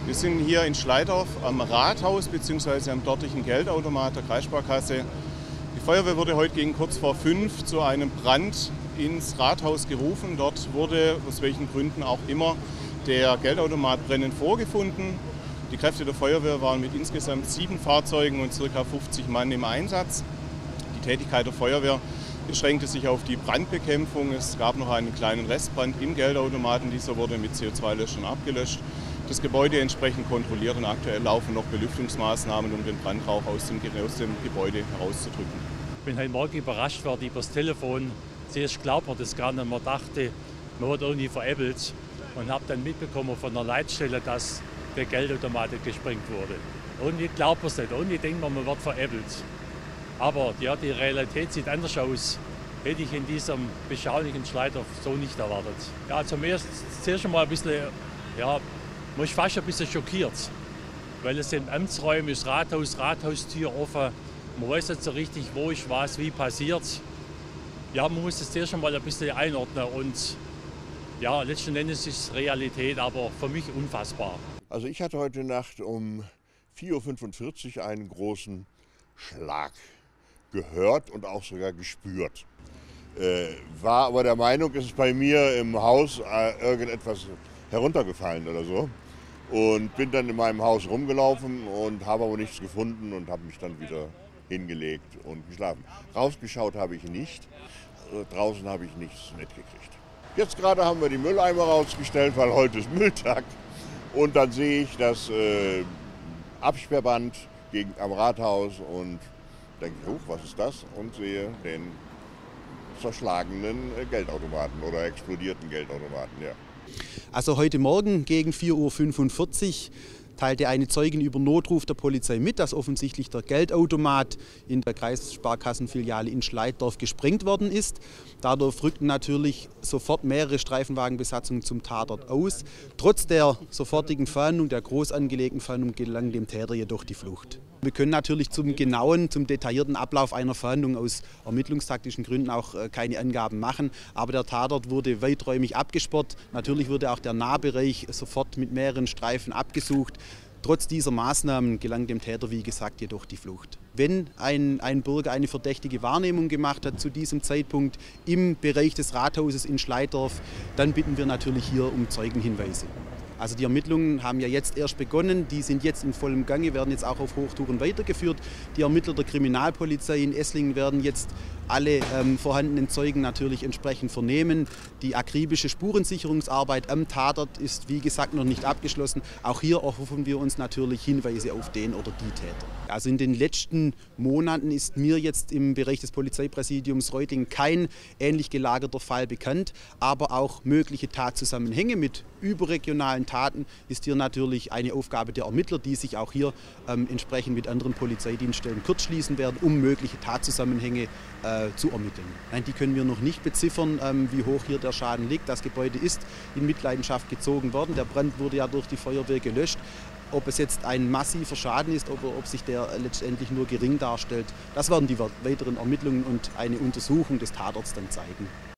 Wir sind hier in Schleidorf am Rathaus bzw. am dortigen Geldautomat der Kreissparkasse. Die Feuerwehr wurde heute gegen kurz vor 5 zu einem Brand ins Rathaus gerufen. Dort wurde, aus welchen Gründen auch immer, der Geldautomat brennend vorgefunden. Die Kräfte der Feuerwehr waren mit insgesamt 7 Fahrzeugen und ca. 50 Mann im Einsatz. Die Tätigkeit der Feuerwehr beschränkte sich auf die Brandbekämpfung. Es gab noch einen kleinen Restbrand im Geldautomaten. Dieser wurde mit CO2-Löschern abgelöscht. Das Gebäude entsprechend kontrolliert und aktuell laufen noch Belüftungsmaßnahmen, um den Brandrauch aus dem Gebäude herauszudrücken. Ich bin heute Morgen überrascht worden über das Telefon. Zuerst glaubt man das gar nicht. Man dachte, man wird irgendwie veräppelt und habe dann mitbekommen von der Leitstelle, dass der Geldautomat gesprengt wurde. Und ich glaube es nicht. Und ich denke, man wird veräppelt. Aber ja, die Realität sieht anders aus. Hätte ich in diesem beschaulichen Schleidorf so nicht erwartet. Ja, zuerst einmal ein bisschen, ja, man ist fast ein bisschen schockiert. Weil es sind Amtsräume, das Rathaus, Rathaustür offen. Man weiß nicht so richtig, wo ist was, wie passiert. Ja, man muss das zuerst einmal ein bisschen einordnen. Und ja, letzten Endes ist es Realität, aber für mich unfassbar. Also ich hatte heute Nacht um 4:45 Uhr einen großen Schlag gehört und auch sogar gespürt. War aber der Meinung, es ist bei mir im Haus irgendetwas heruntergefallen oder so. Und bin dann in meinem Haus rumgelaufen und habe aber nichts gefunden und habe mich dann wieder hingelegt und geschlafen. Rausgeschaut habe ich nicht, draußen habe ich nichts mitgekriegt. Jetzt gerade haben wir die Mülleimer rausgestellt, weil heute ist Mülltag. Und dann sehe ich das Absperrband am Rathaus und denke, was ist das? Und sehe den zerschlagenen Geldautomaten oder explodierten Geldautomaten. Ja. Also heute Morgen gegen 4:45 Uhr teilte eine Zeugin über Notruf der Polizei mit, dass offensichtlich der Geldautomat in der Kreissparkassenfiliale in Schleidorf gesprengt worden ist. Dadurch rückten natürlich sofort mehrere Streifenwagenbesatzungen zum Tatort aus. Trotz der sofortigen Fahndung, der groß angelegten Fahndung, gelang dem Täter jedoch die Flucht. Wir können natürlich zum detaillierten Ablauf einer Fahndung aus ermittlungstaktischen Gründen auch keine Angaben machen. Aber der Tatort wurde weiträumig abgesperrt. Natürlich wurde auch der Nahbereich sofort mit mehreren Streifen abgesucht. Trotz dieser Maßnahmen gelang dem Täter, wie gesagt, jedoch die Flucht. Wenn ein Bürger eine verdächtige Wahrnehmung gemacht hat zu diesem Zeitpunkt im Bereich des Rathauses in Schleidorf, dann bitten wir natürlich hier um Zeugenhinweise. Also die Ermittlungen haben ja jetzt erst begonnen, die sind jetzt in vollem Gange, werden jetzt auch auf Hochtouren weitergeführt. Die Ermittler der Kriminalpolizei in Esslingen werden jetzt alle vorhandenen Zeugen natürlich entsprechend vernehmen. Die akribische Spurensicherungsarbeit am Tatort ist, wie gesagt, noch nicht abgeschlossen. Auch hier erhoffen wir uns natürlich Hinweise auf den oder die Täter. Also in den letzten Monaten ist mir jetzt im Bereich des Polizeipräsidiums Reutlingen kein ähnlich gelagerter Fall bekannt, aber auch mögliche Tatzusammenhänge mit überregionalen Taten ist hier natürlich eine Aufgabe der Ermittler, die sich auch hier entsprechend mit anderen Polizeidienststellen kurzschließen werden, um mögliche Tatzusammenhänge zu ermitteln. Nein, die können wir noch nicht beziffern, wie hoch hier der Schaden liegt. Das Gebäude ist in Mitleidenschaft gezogen worden. Der Brand wurde ja durch die Feuerwehr gelöscht. Ob es jetzt ein massiver Schaden ist oder ob sich der letztendlich nur gering darstellt, das werden die weiteren Ermittlungen und eine Untersuchung des Tatorts dann zeigen.